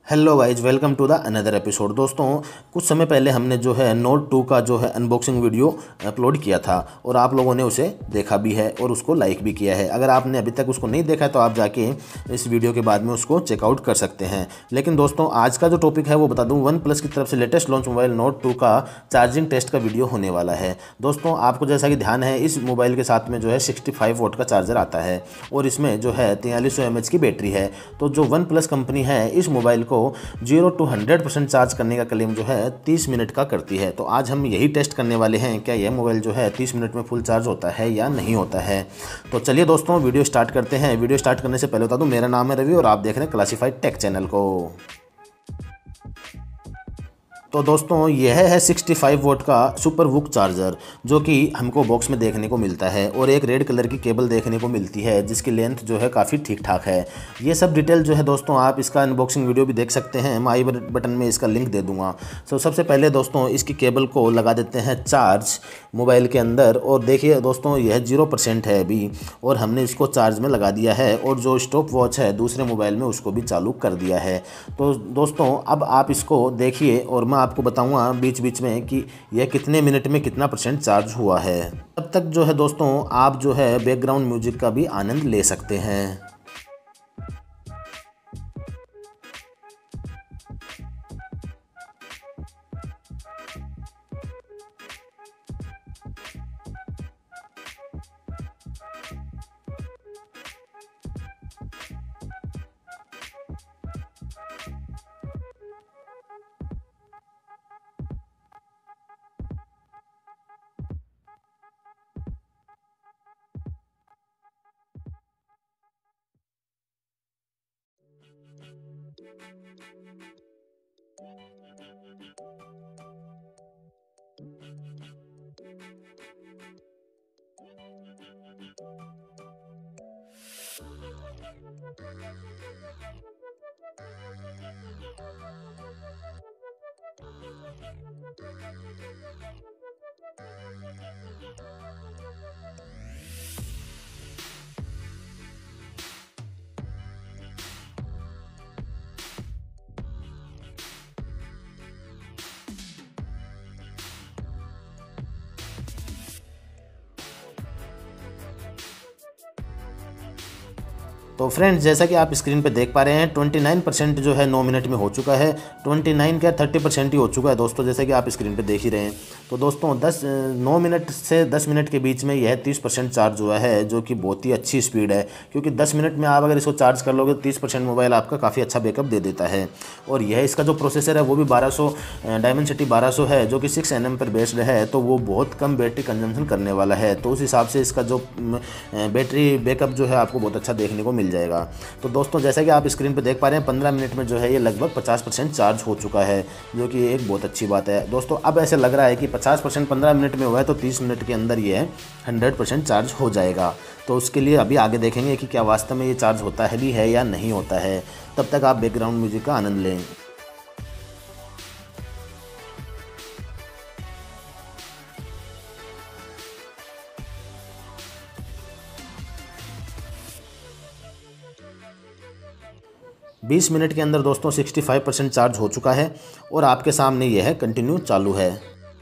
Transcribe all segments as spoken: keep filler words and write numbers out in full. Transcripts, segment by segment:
Hello guys, welcome to the another episode. दोस्तों, कुछ समय पहले हमने जो है नोट टू का जो है अनबॉक्सिंग वीडियो अपलोड किया था और आप लोगों ने उसे देखा भी है और उसको लाइक भी किया है। अगर आपने अभी तक उसको नहीं देखा है तो आप जाके इस वीडियो के बाद में उसको चेकआउट कर सकते हैं। लेकिन दोस्तों, आज का जो टॉपिक है वो बता दूं, वन प्लस की तरफ से latest launch mobile note two का चार्जिंग टेस्ट का वीडियो होने वाला है। दोस्तों, आपको जैसा कि ध्यान है, इस मोबाइल के साथ में जो है सिक्सटी फाइव वोट का चार्जर आता है और इसमें जो है तैंतालीस सौ एम एच की बैटरी है। तो जो वन प्लस कंपनी है इस मोबाइल को zero two hundred percent charge करने का क्लेम जो है तीस मिनट का करती है। तो आज हम यही टेस्ट करने वाले हैं, क्या यह मोबाइल जो है तीस मिनट में फुल चार्ज होता है या नहीं होता है। तो चलिए दोस्तों, वीडियो स्टार्ट करते हैं। वीडियो स्टार्ट करने से पहले बता दूं, मेरा नाम है रवि और आप देख रहे हैं क्लासिफाइड टेक चैनल को। तो दोस्तों, यह है सिक्सटी फाइव वोट का सुपर वुक चार्जर, जो कि हमको बॉक्स में देखने को मिलता है और एक रेड कलर की केबल देखने को मिलती है जिसकी लेंथ जो है काफ़ी ठीक ठाक है। ये सब डिटेल जो है दोस्तों, आप इसका अनबॉक्सिंग वीडियो भी देख सकते हैं। मैं आई बटन में इसका लिंक दे दूंगा। तो सबसे पहले दोस्तों, इसकी केबल को लगा देते हैं चार्ज मोबाइल के अंदर। और देखिए दोस्तों, यह जीरो परसेंट है अभी और हमने इसको चार्ज में लगा दिया है और जो स्टॉप वॉच है दूसरे मोबाइल में उसको भी चालू कर दिया है। तो दोस्तों, अब आप इसको देखिए और मैं आपको बताऊंगा बीच बीच में कि यह कितने मिनट में कितना परसेंट चार्ज हुआ है। तब तक जो है दोस्तों, आप जो है बैकग्राउंड म्यूजिक का भी आनंद ले सकते हैं। तो फ्रेंड्स, जैसा कि आप स्क्रीन पे देख पा रहे हैं, उनतीस परसेंट जो है नौ मिनट में हो चुका है। उनतीस क्या तीस परसेंट ही हो चुका है दोस्तों, जैसे कि आप स्क्रीन पे देख ही रहे हैं। तो दोस्तों, दस नौ मिनट से दस मिनट के बीच में यह तीस परसेंट चार्ज हुआ है, जो कि बहुत ही अच्छी स्पीड है। क्योंकि दस मिनट में आप अगर इसको चार्ज कर लोगे तो तीस परसेंट मोबाइल आपका काफ़ी अच्छा बैकअप दे देता है। और यह इसका जो प्रोसेसर है वो भी बारह सौ डायमेंसिटी बारह सौ है, जो कि सिक्स एन एम पर बेस्ड है। तो वो बहुत कम बैटरी कंजम्पशन करने वाला है। तो उस हिसाब से इसका जो बैटरी बैकअप जो है आपको बहुत अच्छा देखने को मिल जाएगा। तो दोस्तों, जैसा कि आप स्क्रीन पर देख पा रहे हैं, पंद्रह मिनट में जो है ये लगभग पचास परसेंट चार्ज हो चुका है, जो कि एक बहुत अच्छी बात है दोस्तों। अब ऐसे लग रहा है कि पचास परसेंट पंद्रह मिनट में हुआ है तो तीस मिनट के अंदर ये हंड्रेड परसेंट चार्ज हो जाएगा। तो उसके लिए अभी आगे देखेंगे कि क्या वास्तव में ये चार्ज होता है भी है या नहीं होता है। तब तक आप बैकग्राउंड म्यूजिक का आनंद लें। बीस मिनट के अंदर दोस्तों पैंसठ परसेंट चार्ज हो चुका है और आपके सामने यह है कंटिन्यू चालू है।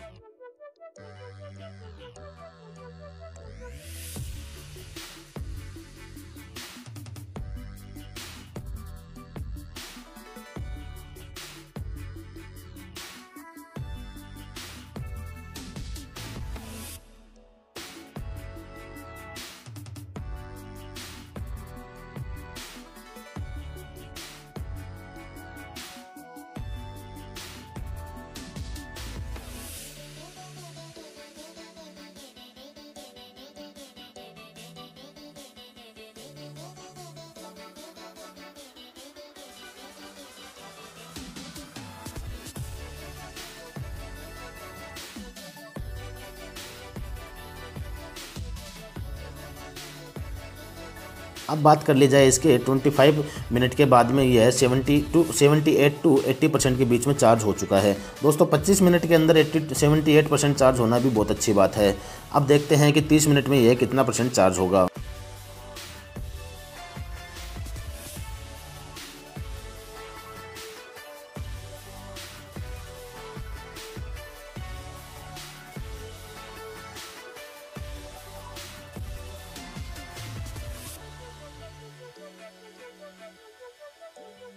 अब बात कर ली जाए इसके पच्चीस मिनट के बाद में यह सत्तर टू अठहत्तर टू अस्सी परसेंट के बीच में चार्ज हो चुका है। दोस्तों, पच्चीस मिनट के अंदर अस्सी अठहत्तर परसेंट चार्ज होना भी बहुत अच्छी बात है। अब देखते हैं कि तीस मिनट में यह कितना परसेंट चार्ज होगा।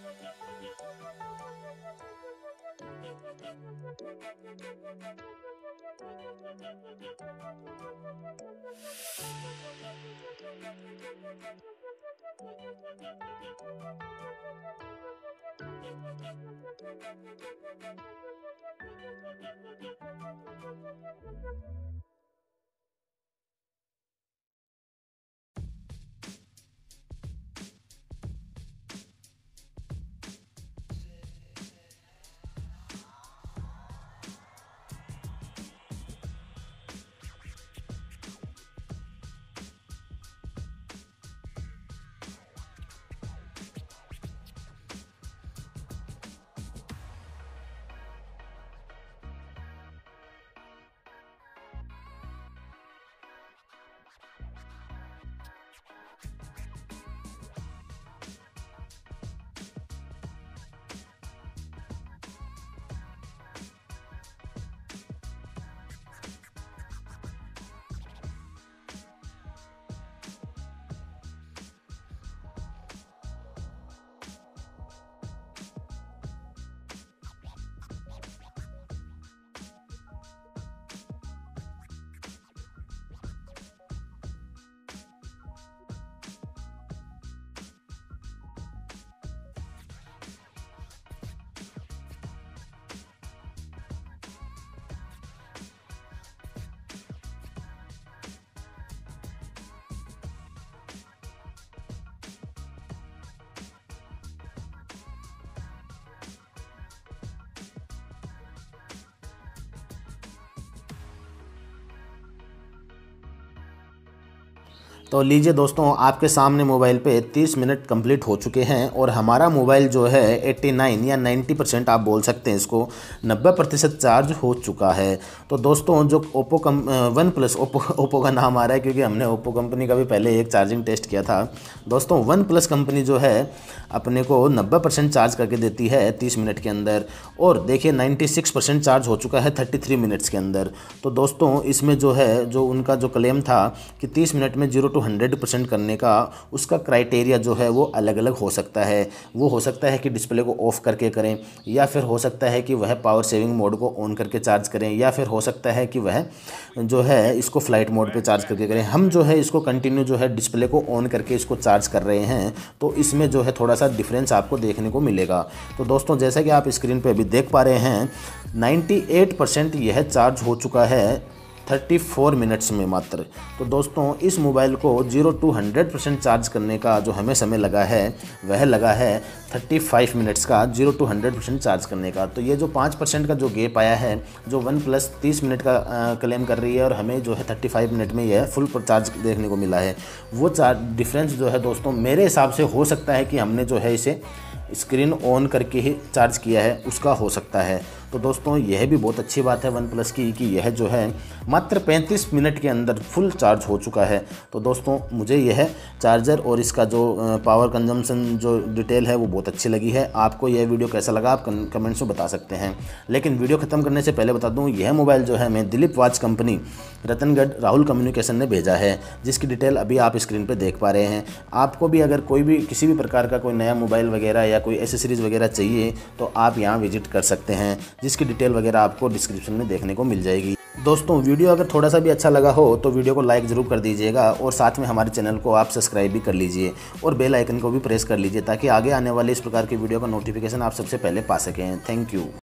तो लीजिए दोस्तों, आपके सामने मोबाइल पे तीस मिनट कंप्लीट हो चुके हैं और हमारा मोबाइल जो है नवासी या नब्बे परसेंट आप बोल सकते हैं इसको, नब्बे प्रतिशत चार्ज हो चुका है। तो दोस्तों जो ओप्पो कम वन प्लस ओप्पो ओप्पो का नाम आ रहा है क्योंकि हमने ओप्पो कंपनी का भी पहले एक चार्जिंग टेस्ट किया था। दोस्तों वन प्लस कंपनी जो है अपने को नब्बे परसेंट चार्ज करके देती है तीस मिनट के अंदर, और देखिए छियानवे परसेंट चार्ज हो चुका है तैंतीस मिनट्स के अंदर। तो दोस्तों इसमें जो है जो उनका जो क्लेम था कि तीस मिनट में जीरो टू हंड्रेड परसेंट करने का, उसका क्राइटेरिया जो है वो अलग अलग हो सकता है। वो हो सकता है कि डिस्प्ले को ऑफ करके करें, या फिर हो सकता है कि वह पावर सेविंग मोड को ऑन करके चार्ज करें, या फिर हो सकता है कि वह जो है इसको फ्लाइट मोड पे चार्ज करके करें। हम जो है इसको कंटिन्यू जो है डिस्प्ले को ऑन करके इसको चार्ज कर रहे हैं, तो इसमें जो है थोड़ा सा डिफरेंस आपको देखने को मिलेगा। तो दोस्तों जैसा कि आप स्क्रीन पे अभी देख पा रहे हैं, अट्ठानवे परसेंट यह चार्ज हो चुका है चौंतीस मिनट्स में मात्र। तो दोस्तों इस मोबाइल को zero two hundred percent charge करने का जो हमें समय लगा है वह लगा है पैंतीस मिनट्स का, zero two hundred percent charge करने का। तो ये जो पाँच परसेंट का जो गैप आया है, जो वन प्लस तीस मिनट का क्लेम कर रही है और हमें जो है पैंतीस मिनट में यह फुल पर चार्ज देखने को मिला है, वो चार्ज डिफरेंस जो है दोस्तों मेरे हिसाब से हो सकता है कि हमने जो है इसे स्क्रीन ऑन करके ही चार्ज किया है, उसका हो सकता है। तो दोस्तों यह भी बहुत अच्छी बात है वन प्लस की कि यह जो है मात्र पैंतीस मिनट के अंदर फुल चार्ज हो चुका है। तो दोस्तों मुझे यह चार्जर और इसका जो पावर कंजम्पशन जो डिटेल है वो बहुत अच्छी लगी है। आपको यह वीडियो कैसा लगा आप कमेंट्स में बता सकते हैं। लेकिन वीडियो ख़त्म करने से पहले बता दूँ, यह मोबाइल जो है हमें Dilip watch company Ratangarh Rahul communication ने भेजा है, जिसकी डिटेल अभी आप स्क्रीन पर देख पा रहे हैं। आपको भी अगर कोई भी किसी भी प्रकार का कोई नया मोबाइल वगैरह या कोई एसेसरीज़ वगैरह चाहिए तो आप यहाँ विजिट कर सकते हैं, जिसकी डिटेल वगैरह आपको डिस्क्रिप्शन में देखने को मिल जाएगी। दोस्तों वीडियो अगर थोड़ा सा भी अच्छा लगा हो तो वीडियो को लाइक ज़रूर कर दीजिएगा, और साथ में हमारे चैनल को आप सब्सक्राइब भी कर लीजिए और बेल आइकन को भी प्रेस कर लीजिए, ताकि आगे आने वाले इस प्रकार की वीडियो का नोटिफिकेशन आप सबसे पहले पा सकें। Thank you.